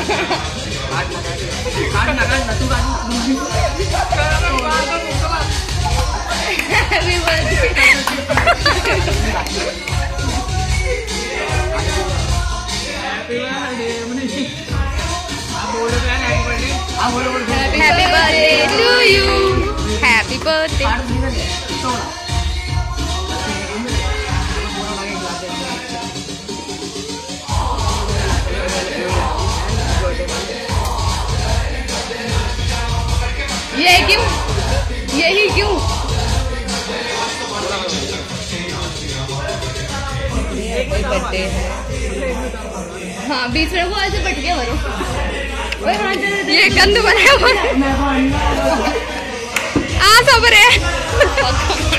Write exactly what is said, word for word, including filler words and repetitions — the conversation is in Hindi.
Happy birthday. Happy birthday to you. Happy birthday. ये क्यों, यही क्यों? बर्थडे है। हाँ बीच में वो ऐसे बट गया वरो। ये गंद बना है। आ सब रे।